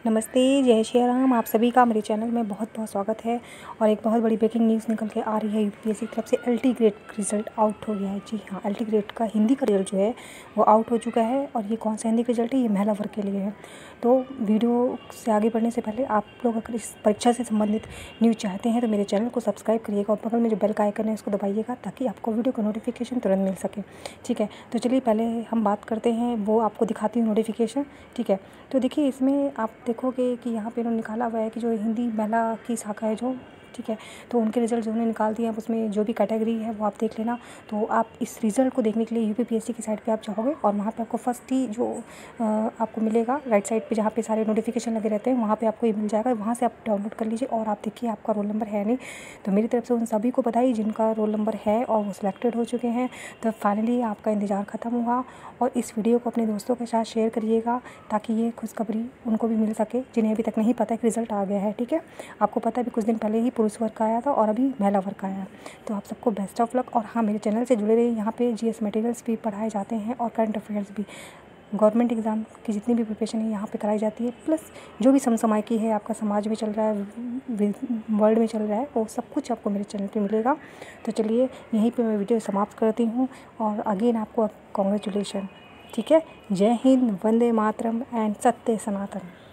नमस्ते, जय श्री राम। आप सभी का मेरे चैनल में बहुत बहुत स्वागत है। और एक बहुत बड़ी ब्रेकिंग न्यूज़ निकल के आ रही है। यूपीएससी की तरफ से एलटी ग्रेड रिज़ल्ट आउट हो गया है। जी हाँ, एलटी ग्रेड का हिंदी का रिजल्ट जो है वो आउट हो चुका है। और ये कौन सा हिंदी का रिजल्ट है, ये महिला वर्ग के लिए है। तो वीडियो से आगे बढ़ने से पहले आप लोग अगर इस परीक्षा से संबंधित न्यूज़ चाहते हैं तो मेरे चैनल को सब्सक्राइब करिएगा और बगल में जो बेल का आइकन है उसको दबाइएगा ताकि आपको वीडियो का नोटिफिकेशन तुरंत मिल सके। ठीक है, तो चलिए पहले हम बात करते हैं, वो आपको दिखाती हूँ नोटिफिकेशन। ठीक है, तो देखिए इसमें आप देखोगे कि यहाँ पे उन्होंने निकाला हुआ है कि जो हिंदी महिला की शाखा है जो, ठीक है, तो उनके रिज़ल्ट जो उन्होंने निकाल दिए हैं उसमें जो भी कैटेगरी है वो आप देख लेना। तो आप इस रिज़ल्ट को देखने के लिए यूपीपीएससी की साइट पे आप जाओगे और वहाँ पे आपको फर्स्ट ही जो आपको मिलेगा राइट साइड पे जहाँ पे सारे नोटिफिकेशन लगे रहते हैं, वहाँ पे आपको ये मिल जाएगा। वहाँ से आप डाउनलोड कर लीजिए और आप देखिए आपका रोल नंबर है नहीं। तो मेरी तरफ से उन सभी को बधाई जिनका रोल नंबर है और वो सिलेक्टेड हो चुके हैं। तो फाइनली आपका इंतज़ार ख़त्म हुआ। और इस वीडियो को अपने दोस्तों के साथ शेयर करिएगा ताकि ये खुशखबरी उनको भी मिल सके जिन्हें अभी तक नहीं पता कि रिज़ल्ट आ गया है। ठीक है, आपको पता है अभी कुछ दिन पहले ही पुरुष वर्ग का आया था और अभी महिला वर्ग का आया है। तो आप सबको बेस्ट ऑफ लक। और हाँ, मेरे चैनल से जुड़े रहिए। यहाँ पे जीएस मटेरियल्स भी पढ़ाए जाते हैं और करंट अफेयर्स भी, गवर्नमेंट एग्ज़ाम की जितनी भी प्रिपरेशन है यहाँ पे कराई जाती है। प्लस जो भी समसामयिकी है, आपका समाज में चल रहा है, वर्ल्ड में चल रहा है, वो सब कुछ आपको मेरे चैनल पे मिलेगा। तो चलिए यहीं पे मैं वीडियो समाप्त करती हूँ। और अगेन आपको कॉन्ग्रेचुलेशन। ठीक है, जय हिंद, वंदे मातरम एंड सत्य सनातन।